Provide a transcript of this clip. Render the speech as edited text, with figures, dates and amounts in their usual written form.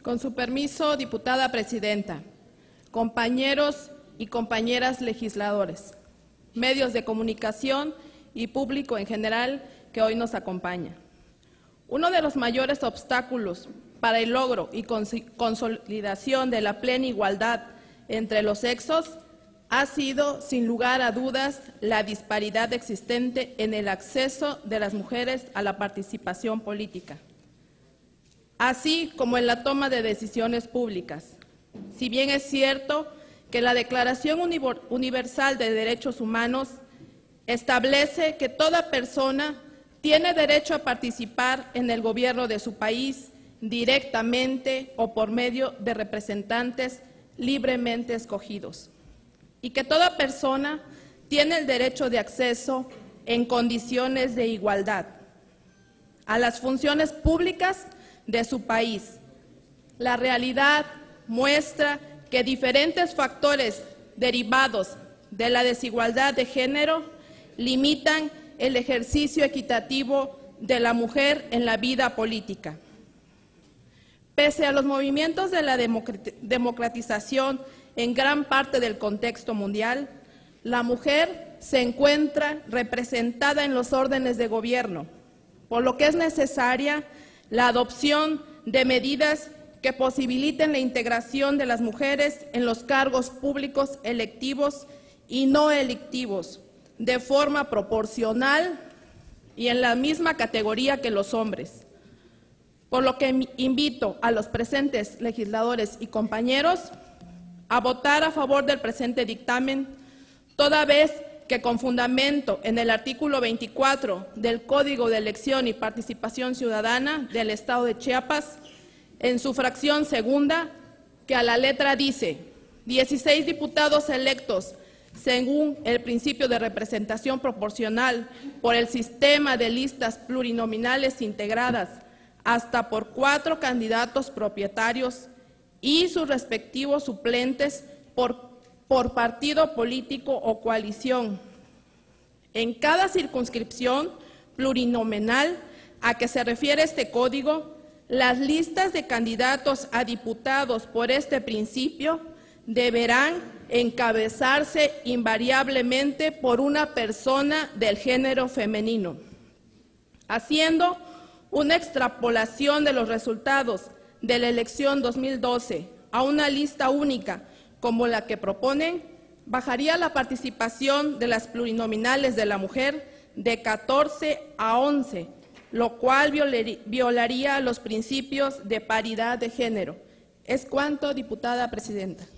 Con su permiso, diputada presidenta, compañeros y compañeras legisladores, medios de comunicación y público en general que hoy nos acompaña. Uno de los mayores obstáculos para el logro y consolidación de la plena igualdad entre los sexos ha sido, sin lugar a dudas, la disparidad existente en el acceso de las mujeres a la participación política, así como en la toma de decisiones públicas. Si bien es cierto que la Declaración Universal de Derechos Humanos establece que toda persona tiene derecho a participar en el gobierno de su país directamente o por medio de representantes libremente escogidos, y que toda persona tiene el derecho de acceso en condiciones de igualdad a las funciones públicas de su país. La realidad muestra que diferentes factores derivados de la desigualdad de género limitan el ejercicio equitativo de la mujer en la vida política. Pese a los movimientos de la democratización en gran parte del contexto mundial, la mujer se encuentra representada en los órdenes de gobierno, por lo que es necesaria la adopción de medidas que posibiliten la integración de las mujeres en los cargos públicos electivos y no electivos, de forma proporcional y en la misma categoría que los hombres. Por lo que invito a los presentes legisladores y compañeros a votar a favor del presente dictamen, toda vez que con fundamento en el artículo 24 del Código de Elección y Participación Ciudadana del Estado de Chiapas, en su fracción segunda, que a la letra dice 16 diputados electos según el principio de representación proporcional por el sistema de listas plurinominales integradas hasta por 4 candidatos propietarios y sus respectivos suplentes por partido político o coalición. En cada circunscripción plurinominal a que se refiere este código, las listas de candidatos a diputados por este principio deberán encabezarse invariablemente por una persona del género femenino. Haciendo una extrapolación de los resultados de la elección 2012 a una lista única como la que proponen, bajaría la participación de las plurinominales de la mujer de 14 a 11, lo cual violaría los principios de paridad de género. Es cuanto, diputada presidenta.